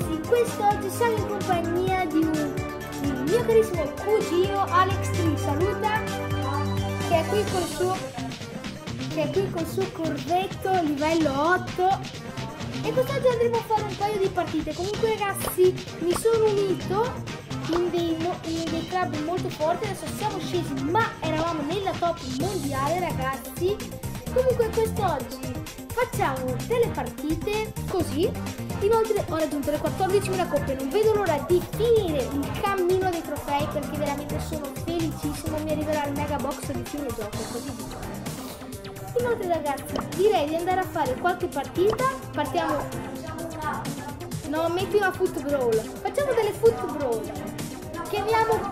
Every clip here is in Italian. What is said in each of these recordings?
ragazzi, quest'oggi siamo in compagnia di un mio carissimo cugino Alex Tree, saluta, che è qui col suo corvetto livello 8 e quest'oggi andremo a fare un paio di partite. Comunque ragazzi, mi sono unito in dei club molto forti, adesso siamo scesi ma eravamo nella top mondiale ragazzi. Comunque quest'oggi facciamo delle partite così. Inoltre ho raggiunto le 14.000 coppie, non vedo l'ora di finire il cammino dei trofei perché veramente sono felicissimo, mi arriverà il mega box di fine gioco, così diciamo. Inoltre ragazzi, direi di andare a fare qualche partita. Partiamo. No, metti una foot brawl. Facciamo delle foot brawl. Chiamiamo.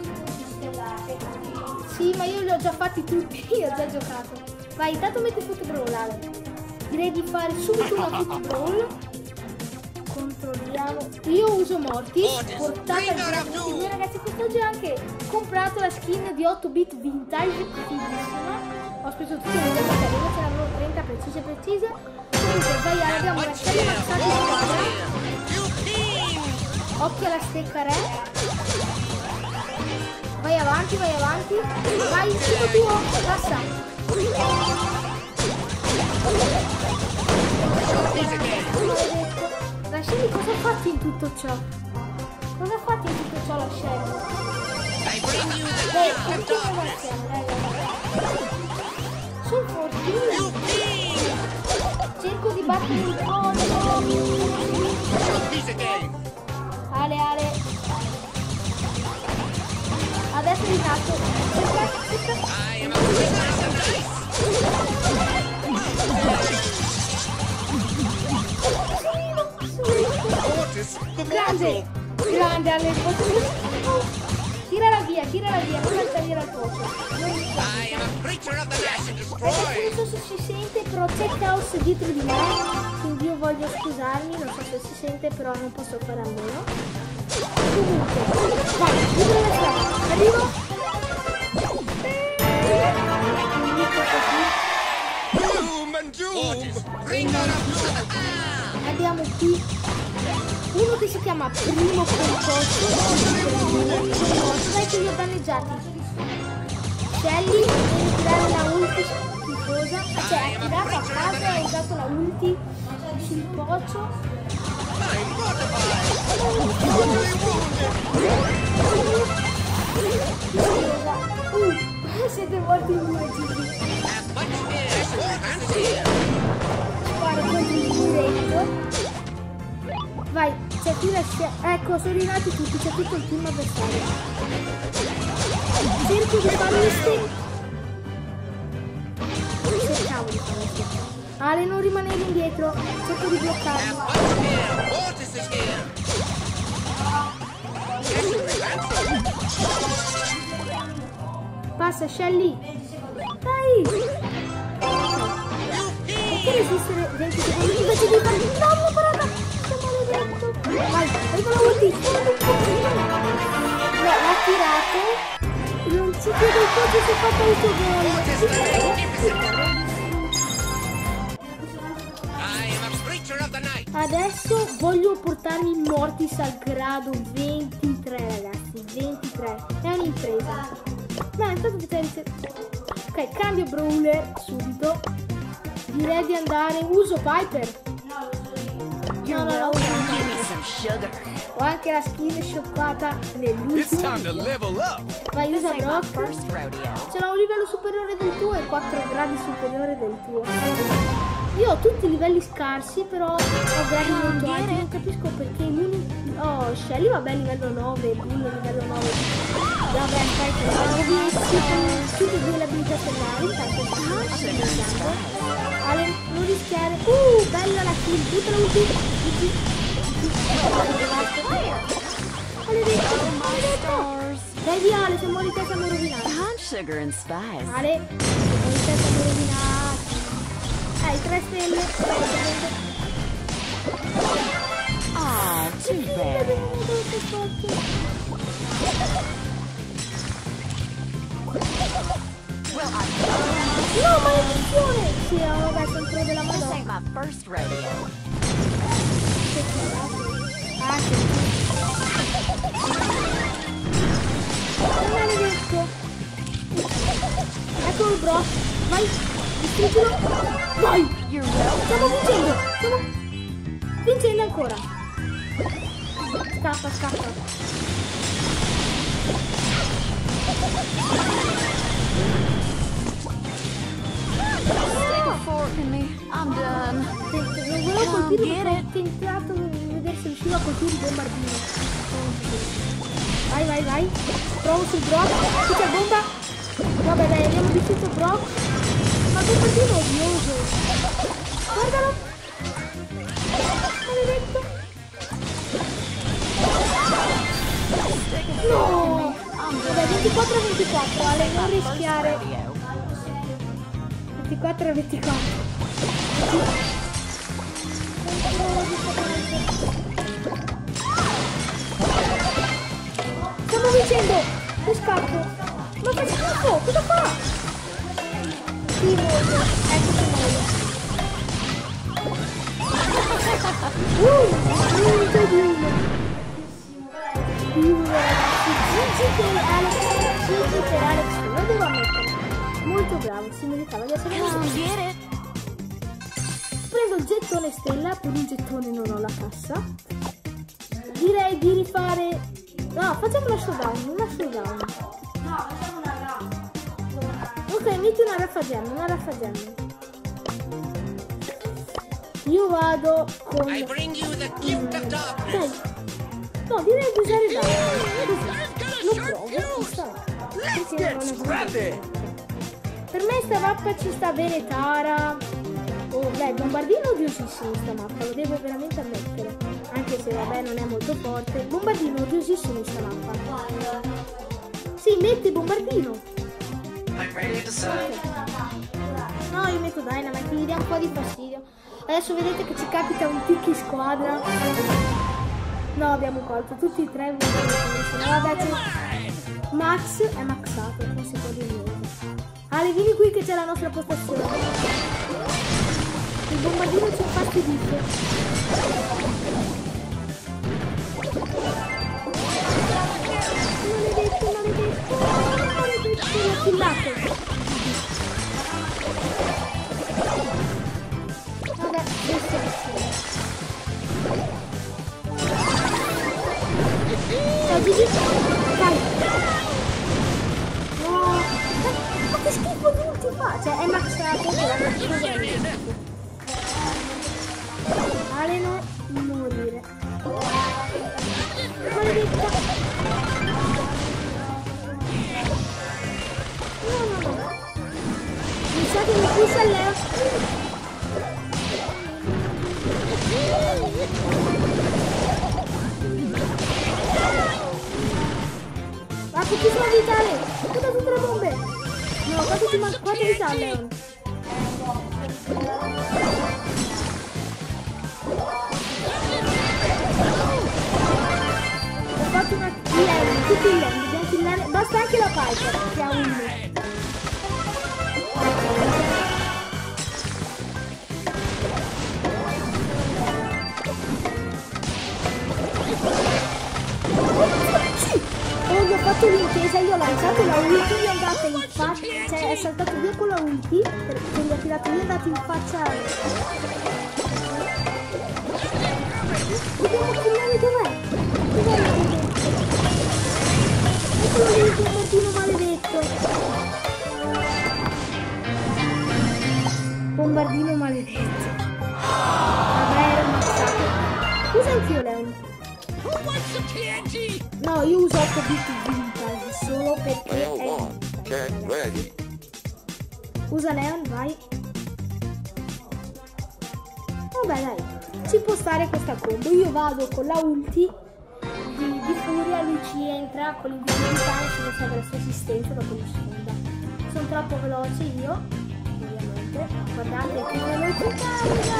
Sì, ma io li ho già fatti tutti, io ho già giocato. Vai, intanto metti foot brawl, Ale. Direi di fare subito una foot brawl. Controlliamo. Io uso Mortis, portata al grado. Ragazzi, quest'oggi ho anche comprato la skin di 8-bit vintage, fighissima. Ho speso tutti i miei carino, ce l'avevo 30 precise. Comunque, vai, abbiamo una serie mazzata di squadra. Occhio alla stecca re. Vai avanti. Vai, tutto tuo, passa. La Shelly cosa ha fatto in tutto ciò? Cosa ha fatto in tutto ciò la Shelly? Sono fortissimo. Cerco di battere il collo. Ale. Adesso è rinato. Grande Ale. Tirala via, non la salire al posto. Non so se si sente, però c'è caos dietro di me, quindi io voglio scusarmi, non so se si sente, però non posso fare a meno. Comunque, vai, libera la strada, arrivo. Abbiamo qui uno che si chiama Primo Concorso, dai che li ho danneggiati. Shelly deve tirare la ulti schifosa, cioè ha tirato a casa e ha usato la ulti sul pocio. Siete morti in due giri. Sparo contro il muretto. Vai, c'è qui la ecco, sono rinati tutti, c'è tutto il team avversario. Cerco di fare le stecche. Cercavo di fare le stecche. Ale, non rimanere indietro, cerco di bloccarmi. Passa, Shelly. Dai! Perché resistere 20 secondi invece di fare... No, l'ho parata! Vai, arriva la ulti. No, l'ha tirato. Non ci credo il coach si è fatto autogol. Adesso voglio portarmi Mortis al grado 23 ragazzi, 23. È un'impresa. Ma intanto ok, cambio brawler subito. Direi di andare, uso Piper. No, ho anche la skin scioccata nell'ultimo. Vai, usa Brock. Ce l'ho un livello superiore del tuo e 4 gradi superiore del tuo. Io ho tutti i livelli scarsi, però ho gradi molto alti. Non capisco perché oh, Shelly vabbè livello 9, Bull livello 9. Vabbè, fai tutte e due le abilità stellari. Intanto Ale, non rischiare. Bella la kill, tutta la ulti. Vedi Ale, se muori te siamo rovinati. Ale, se muori te siamo rovinati. 3 stelle. Too bad. No, maledizione! Sì, vabbè, sono pro della Madonna. distruggilo. Vai! Stiamo vincendo! Stiamo vincendo ancora. Scappa, scappa. I'm done. Non volevo colpire perché ho tentato di vedere se riuscivo a colpire il bombardino. Vai, vai, vai. Provo sul Brock. Qui c'è bomba. Vabbè dai, abbiamo distrutto Brock. Ma il bombardino è odioso. Guardalo. Maledetto. No. Vabbè, 24-24. Ale, non rischiare. 24-24. Stiamo vincendo! Che scappo! Ma che schifo! Cosa fa? Sì, molto. Ecco che muoio. Niente di uno. Di uno, ragazzi. Gigi per Alex. Lo devo ammettere. Molto bravo, si meritava di essere visto. Prendo il gettone stella, per un gettone non ho la cassa. Direi di rifare... No, facciamo una showdown, una showdown. No, facciamo una raffa. Ok, metti una raffa gemme, una raffa gemme. Io vado con... I bring you the gift of darkness. Dai. No, direi di usare Dai. Lo provo, ci sta. Perché non è così. Per me sta mappa ci sta bene Tara. Oh, beh, bombardino odiosissimo sta mappa, lo devo veramente ammettere. Anche se vabbè non è molto forte. Bombardino odiosissimo sta mappa. Sì, metti bombardino. No, io metto Dynamite, mi dà un po' di fastidio. Adesso vedete che ci capita un tick in squadra. No, abbiamo colto tutti e tre. Vabbè, Max è maxato, non si può dire niente. Ale, vieni qui che c'è la nostra postazione. Il bombardino ci infastidisce. Maledetto, maledetto, maledetto, l'ho killato. Vabbè, adesso ciao Gigi, vai. No, ma che schifo di ulti fa? Cioè è maxato, Ale no, morire. Maledetta. No. Mi sa che mi pusha Leo. Ma pochissima vita Ale. Tutta tutte le bombe. No, quanto vita Leon? Ho fatto una kill, tutti i land, dobbiamo killare, basta anche la Piper che ha uno. Oh, gli ho fatto l'intesa, io ho lanciato la ulti, gli è andata in faccia, cioè è saltato via con la ulti, perché gli ha tirato via, è andato in faccia. Dobbiamo killare, dov'è? Dov'è il maledetto? Eccolo lì, il bombardino maledetto. Bombardino maledetto. Vabbè, era ammazzato. Usa anch'io Leon. No, io uso 8 bit vintage solo perché è vintage. Usa Leon, vai. Vabbè dai, ci può stare questa combo. Io vado con la ulti di Furia, lui ci entra con l'invisibilità e ci può serve la sua assistenza dopo mi sfonda. Sono troppo veloce io, ovviamente. Guardate che velocità,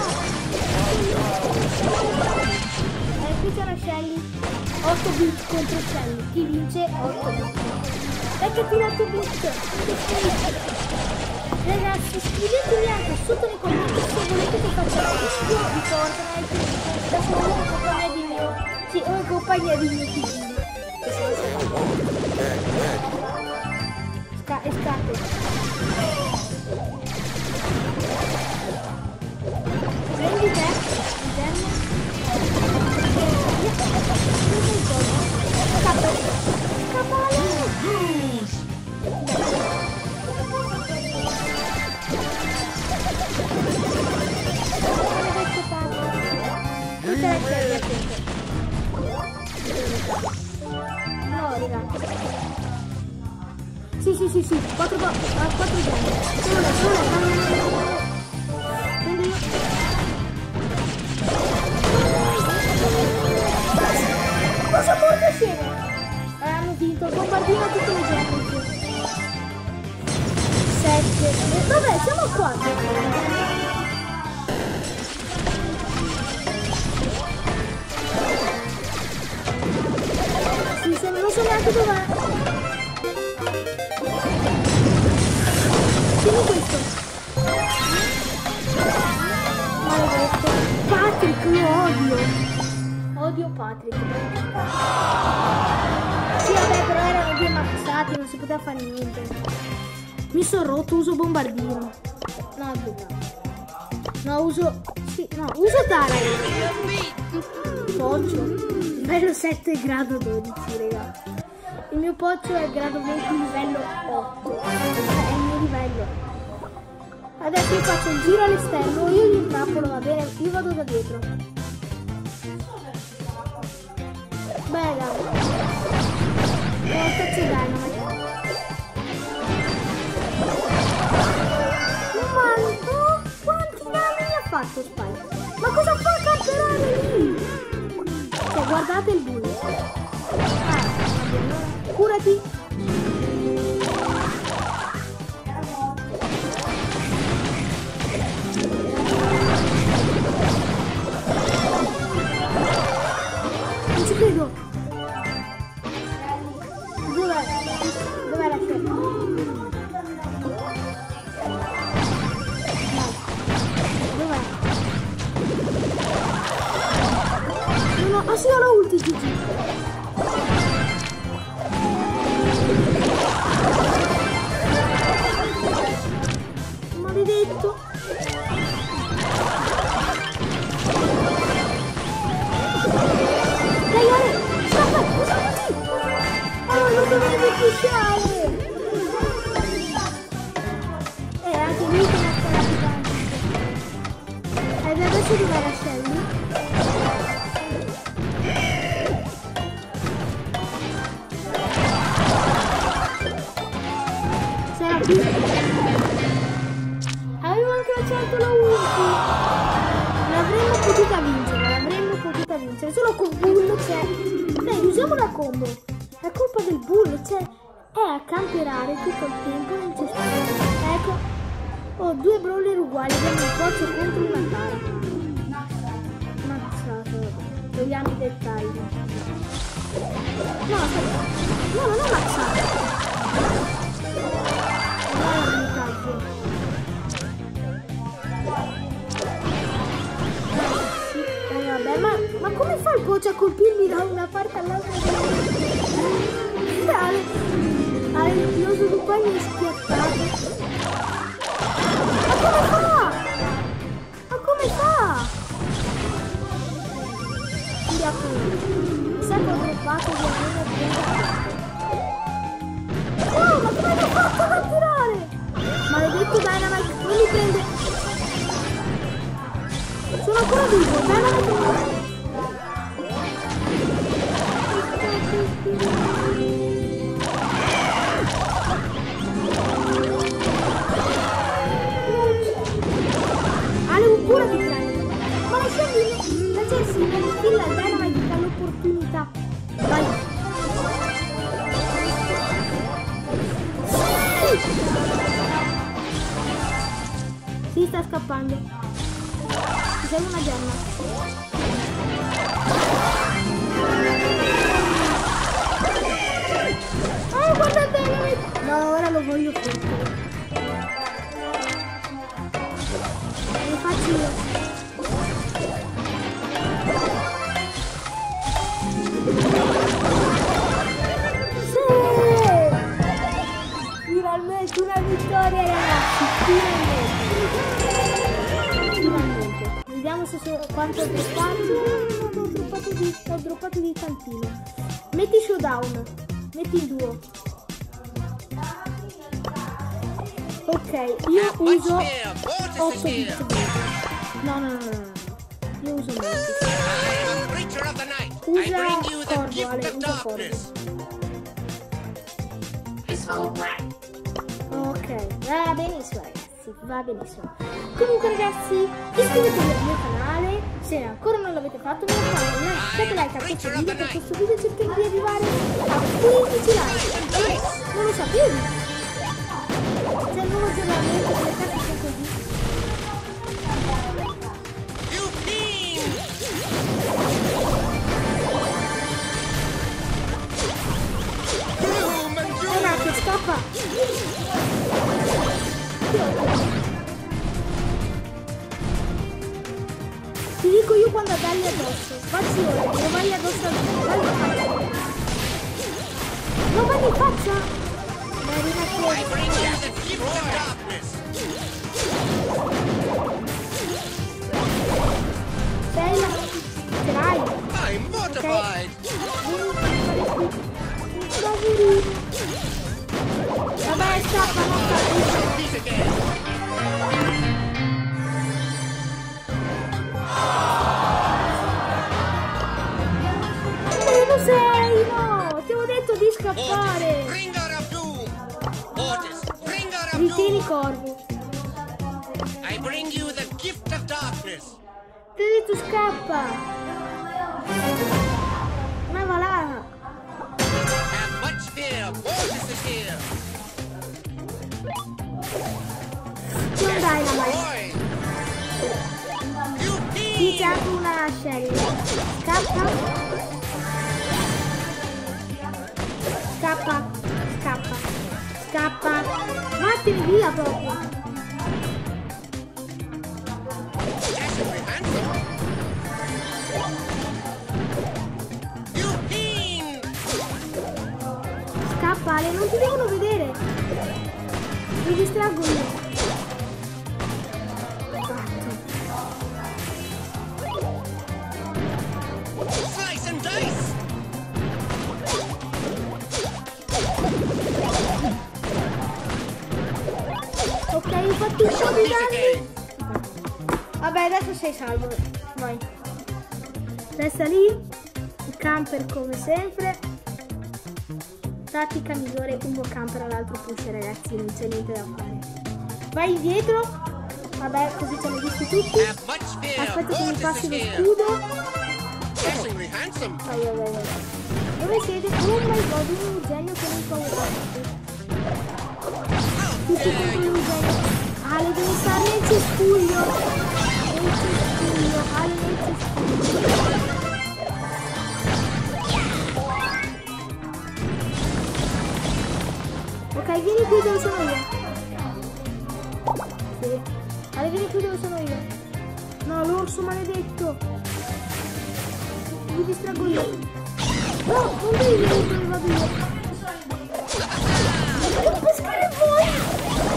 qui c'è una Shelly. 8 bit contro Shelly. Chi vince? 8 bit. Ecco qui 8 bit. Ragazzi, scrivetemi anche sotto nei commenti se volete che faccia un video di Fortnite da solo in compagnia di mio. Sì, o in compagnia di mio figlio. Escape. Sì, 4 gemme. Solo lei. Prendo io. Cosa porta assieme? Hanno vinto il bombardino a tutte le gemme. 7. Vabbè, siamo a 4. Non so neanche dov'è. Tieni questo. Maledetto. Patrick, lo odio. Odio Patrick. Sì, vabbè, però erano 2 maxati, non si poteva fare niente. Mi sono rotto, uso bombardino. No, uso... Sì, no, uso Tara. Poccio. Livello 7 grado 12, raga. Il mio Poccio è grado 20 livello 8. È il mio livello. Adesso io faccio il giro all'esterno, io gli intrappolo, va bene? Io vado da dietro. Bella. Faccio Dynamite. Ma quanti danni mi ha fatto Spike? Ma cosa fa a camperare lì? Cioè, guardate il bullo. Curati. Non ci credo. Dov'è? Dov'è la scelta? Dov'è? No, ah sì, ho la ulti, Gigi. Maledetto. Dai, Ale, scappa, usati. Oh, non dovevo pushare. Anche lui che mi ha sparato tanto. Ed adesso dov'è la Shelly? Avevo anche lanciato la ulti. L'avremmo potuta vincere, solo col bull c'è. Dai, usiamo la combo. È colpa del bull, cioè è a camperare tutto il tempo, non c'è spazio. Ecco, ho 2 brawler uguali, abbiamo un Poccio contro una Tara. Mazzato, vabbè. Togliamo i dettagli. No, aspetta. No, non ho mazzato. Ma come fa il Poccio a colpirmi da una parte all'altra? Ale, lo sviluppato mi è schiattato. Ma come fa? Tira fuori. Mi sa che ho droppato di almeno 30. Oh, ma come l'ho fatto a tirare? Maledetto Dynamite, non mi prende. Sono ancora vivo, Dynamite. Ale, pure ti prende. Ma lasciami la Jessie, non fila il Dynamite dà l'opportunità. Vai. Si sta scappando. Ci serve una gemma. Oh, guarda bene! No, ora lo voglio tutto. Lo faccio io. Sì! Finalmente una vittoria, ragazzi! Finalmente. Vediamo se sono quanto ho droppato. Ho droppato di tantino. Metti showdown. Metti il duo. Ok, io uso 8 bit. No. Io uso 9. Usa Corvo, Ale, usa Corvo. Ok, va benissimo ragazzi, va benissimo. Comunque ragazzi, iscrivetevi al mio canale, se ancora non l'avete fatto, mi raccomando, lasciate like a questo video, per questo video cerchiamo di arrivare a 15 like. Non lo sapevi? C'è il nuovo aggiornamento, le carte sono così. Che scappa! Ti dico io quando dargli addosso. Facci ora, non vai addosso al mio. Non vai in faccia! I bring you the gift of darkness. Sei la... Ce l'hai! I'm mortified. Vabbè, scappa, non scappa. Meet again. Dove sei? No! Ti avevo detto di Otis, scappare! bringer of doom. Otis, bringer of Ritieni doom. corvo. I bring you the gift of darkness. Ti ho detto scappa! Ma va là! Have much fear. Otis is here. Non dai la mano! Boy. You Sì, c'è anche una Shelly. Scappa! Scappa! Scappa! Scappa! Vattene via proprio! dashingly handsome. You fiend. Scappa Ale, non ti devono vedere! Mi distraggo io! Slice and dice. Ok, ho fatto un po' di Meet danni! again. Vabbè, adesso sei salvo. Vai. Resta lì. Il camper come sempre. Tattica migliore, uno camper all'altro push, ragazzi, non c'è niente da fare. Vai indietro. Vabbè, così ci hanno visti tutti. Have much fear. Aspetta che mi Otis passi is lo here. scudo. Dashingly handsome. Vai, vai, vai, vai. Dove siete? Oh my god, un genio che non paura. Tutti contro l'Eugenio. Ale, devi stare nel cespuglio. Nel cespuglio. Ale, nel cespuglio. Ok, vieni qui dove sono io. Sì. Ale, vieni qui dove sono io. No, l'orso maledetto. Mi distraggo io. No, non devi venire dove vado io. Devo pescare voi.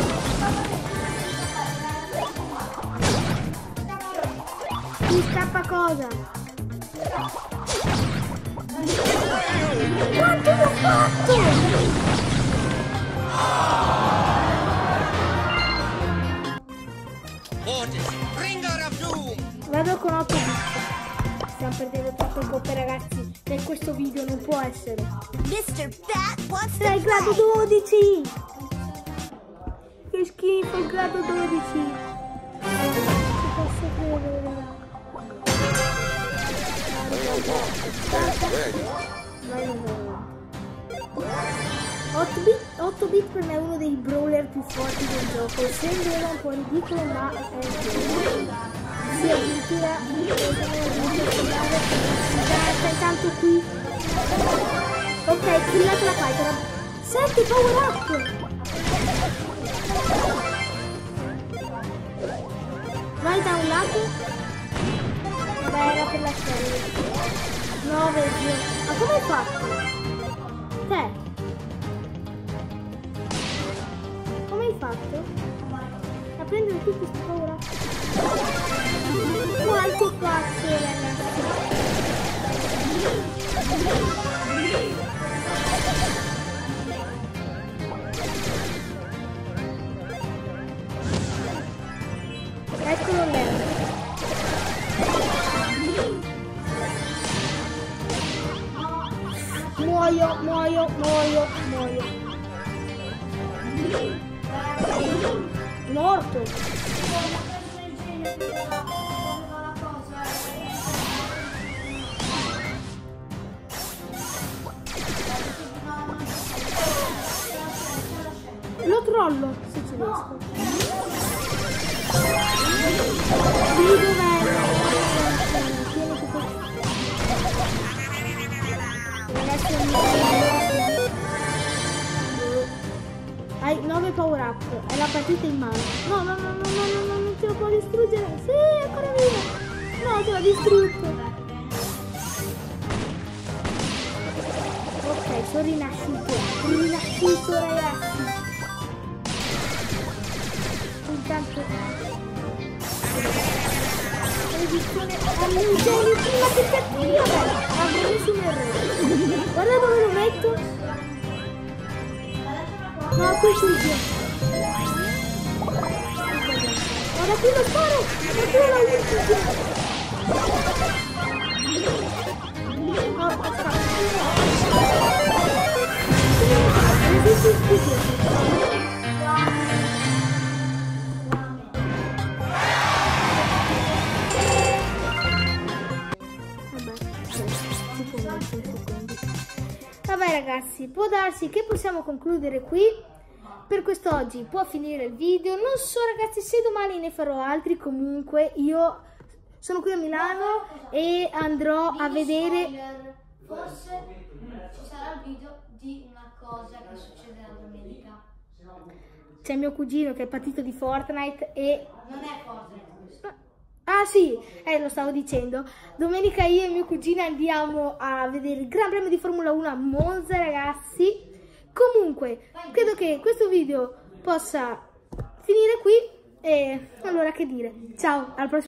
Mi scappa cosa? Quanto l'ho fatto? Otis, bringer of doom. Vado con 8 bit. Stiamo perdendo troppo tempo ragazzi. Per questo video non può essere. Mr. Bat wants Sei il grado 12. Che schifo il grado 12. Non ci posso credere raga. Vai, vai. 8 bit per me è uno dei brawler più forti del gioco. Sembra un po' ridicolo ma è vero. Sì, addirittura stai tanto qui. Ok, killato la Piper. 7 power up. Vai da un lato. Vabbè, era per la serie. 9, zio. Ma come hai fatto? Te? Come hai fatto? A prendere tutti questi power up? Quanto faccio ragazzi? Eccolo lei. Muoio. Morto. Lo trollo se ci riesco. Sì, dov'è? Hai 9 power up. È la partita in mano. No, non ce lo può distruggere. Sì, ancora vivo. No, te l'ha distrutto. Ok, sono rinasciuto. Rinasciuto, ragazzi. Intanto edizione all'interno prima che cattiva. Avrò messo un errore. Guarda dove lo metto. No, qui figlio. Guarda qui lo sparo. Ma qui la ucciso. No, vabbè ragazzi, può darsi che possiamo concludere qui per quest'oggi, può finire il video. Non so ragazzi se domani ne farò altri, comunque io sono qui a Milano e andrò a vedere. Forse ci sarà il video di una cosa che succederà domenica. C'è mio cugino che è partito di Fortnite e... Non è Fortnite questo. Ah sì, lo stavo dicendo. Domenica io e mio cugino andiamo a vedere il Gran Premio di Formula 1 a Monza, ragazzi. Comunque, credo che questo video possa finire qui. E allora che dire. Ciao, al prossimo.